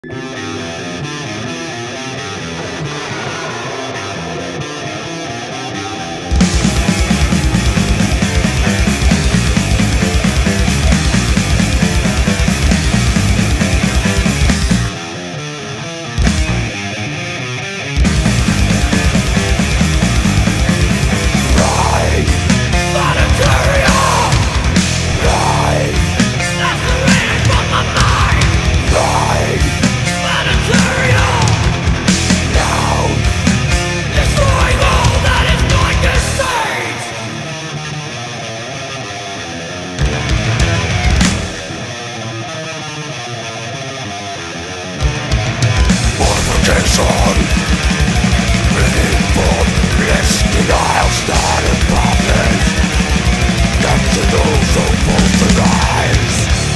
Mortification, bringing forth bliss, denial, starting problems. Get to those who both the rise.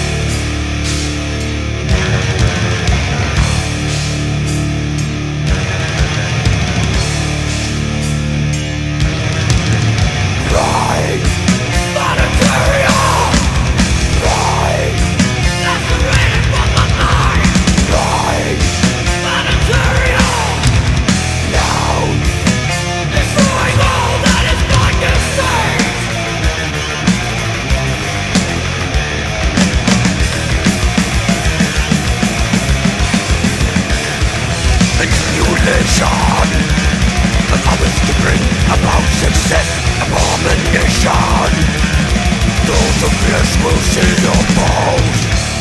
Right, Planetarium. Right, that's the rating from my mind. Right, Planetarium. Now, destroying all that is not distinct. Accumulation of others to bring about success, abomination. Those of flesh will see your foes.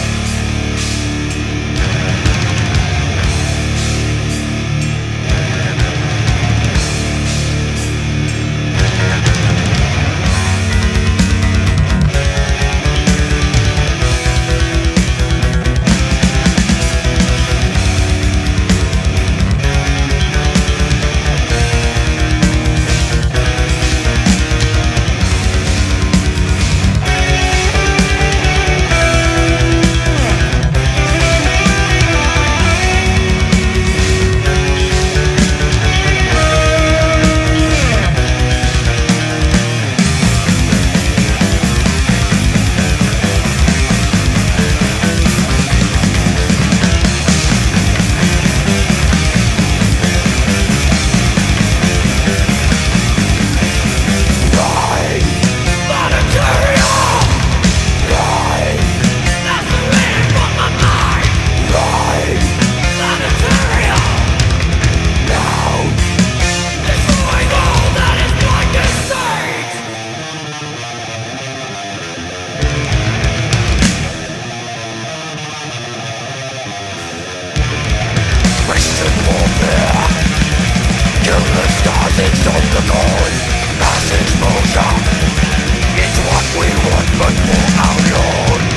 Killer stars of the gold. Mass exposure. It's what we want, but for how long?